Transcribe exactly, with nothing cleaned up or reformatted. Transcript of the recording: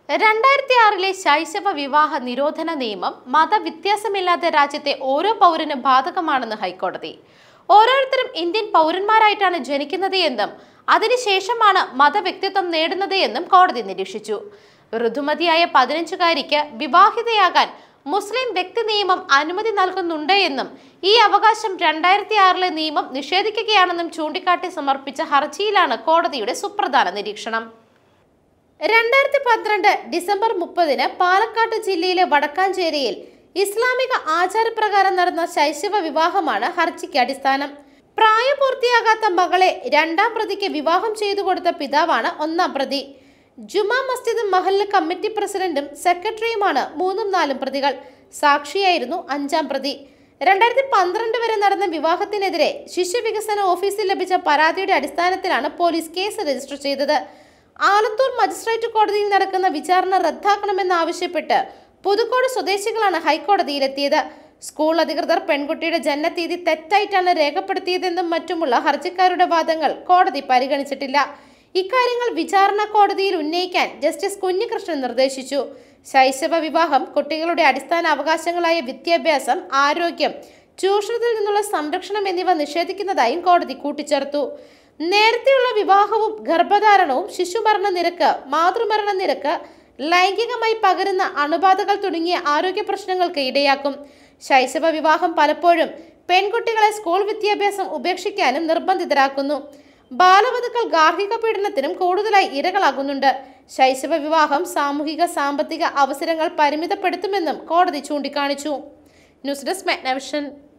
രണ്ടായിരത്തി ആറിലെ ശൈശവ വിവാഹ നിരോധന നിയമം മതവ്യത്യാസമില്ലാത്ത രാജ്യത്തെ ഓരോ പൗരനും ബാധകമാണെന്ന് ഹൈക്കോടതി. ഓരോരുത്തരും ഇന്ത്യൻ പൗരന്മാരായിട്ടാണ് ജനിക്കുന്നത് എന്നും അതിനുശേഷമാണ് മതവ്യക്തിത്വം നേടുന്നത് എന്നും കോടതി നിരീക്ഷിച്ചു. ഋതുമതിയായ പതിനഞ്ചുകാരിക്ക് വിവാഹിതയാകാൻ മുസ്ലിം വ്യക്തി നിയമം അനുമതി നൽകുന്നുണ്ട് എന്നും ഈ അവകാശം രണ്ടായിരത്തി ആറിലെ നിയമം നിഷേധിക്കുകയാണെന്നും ചൂണ്ടിക്കാട്ടി സമർപ്പിച്ച ഹർജിയിലാണ് കോടതിയുടെ സുപ്രധാന നിരീക്ഷണം. രണ്ടായിരത്തി പന്ത്രണ്ട് ഡിസംബർ മുപ്പതിന് പാലക്കാട് ജില്ലയിലെ വടക്കാഞ്ചേരിയിൽ ഇസ്ലാമിക ആചാരപ്രകാരം നടന്ന ശൈശവ വിവാഹമാണ് ഹർജിക്ക് അടിസ്ഥാനം. പ്രായപൂർത്തിയാകാത്ത മകളെ രണ്ടാം പ്രതിക്ക് വിവാഹം ചെയ്തു കൊടുത്ത പിതാവാണ് ഒന്നാം പ്രതി. ജുമാ മസ്ജിദ് മഹല്ല് കമ്മിറ്റി പ്രസിഡന്റും സെക്രട്ടറിയുമാണ് മൂന്നും നാലും പ്രതികൾ. സാക്ഷിയായിരുന്നു അഞ്ചാം പ്രതി. രണ്ടായിരത്തി പന്ത്രണ്ട് വരെ നടന്ന വിവാഹത്തിനെതിരെ ശിശു വികസന ഓഫീസിൽ ലഭിച്ച പരാതിയുടെ അടിസ്ഥാനത്തിലാണ് പോലീസ് കേസ് രജിസ്റ്റർ ചെയ്തത്. ആലത്തൂർ മജിസ്ട്രേറ്റ് കോടതിയിൽ നടക്കുന്ന വിചാരണ റദ്ദാക്കണമെന്നാവശ്യപ്പെട്ട് പുതുക്കോട് സ്വദേശികളാണ് ഹൈക്കോടതിയിലെത്തിയത്. സ്കൂൾ അധികൃതർ പെൺകുട്ടിയുടെ ജനനത്തീയതി തെറ്റായിട്ടാണ് രേഖപ്പെടുത്തിയതെന്നും മറ്റുമുള്ള ഹർജിക്കാരുടെ വാദങ്ങൾ കോടതി പരിഗണിച്ചിട്ടില്ല. ഇക്കാര്യങ്ങൾ വിചാരണ കോടതിയിൽ ഉന്നയിക്കാൻ ജസ്റ്റിസ് കുഞ്ഞികൃഷ്ണൻ നിർദ്ദേശിച്ചു. ശൈശവ വിവാഹം കുട്ടികളുടെ അടിസ്ഥാന അവകാശങ്ങളായ വിദ്യാഭ്യാസം, ആരോഗ്യം, ചൂഷണത്തിൽ നിന്നുള്ള സംരക്ഷണം എന്നിവ നിഷേധിക്കുന്നതായും കോടതി കൂട്ടിച്ചേർത്തു. നേരത്തെയുള്ള വിവാഹവും ഗർഭധാരണവും ശിശുമരണ നിരക്ക്, മാതൃമരണ നിരക്ക്, ലൈംഗികമായി പകരുന്ന അണുബാധകൾ തുടങ്ങിയ ആരോഗ്യ പ്രശ്നങ്ങൾക്ക് ഇടയാക്കും. ശൈശവ വിവാഹം പലപ്പോഴും പെൺകുട്ടികളെ സ്കൂൾ വിദ്യാഭ്യാസം ഉപേക്ഷിക്കാനും നിർബന്ധിതരാക്കുന്നു. ബാലവധുക്കൾ ഗാർഹിക പീഡനത്തിനും കൂടുതലായി ഇരകളാകുന്നുണ്ട്. ശൈശവ വിവാഹം സാമൂഹിക സാമ്പത്തിക അവസരങ്ങൾ പരിമിതപ്പെടുത്തുമെന്നും കോടതി ചൂണ്ടിക്കാണിച്ചു. News desk മെഗ്നവിഷൻ.